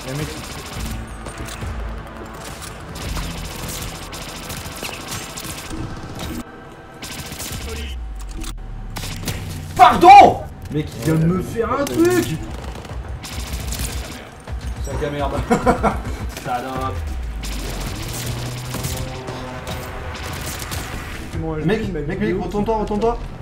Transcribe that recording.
Y'a un mec. Pardon! Mec, il vient de me faire un truc! Sac à merde. Salope. Mec, retourne-toi, retourne-toi.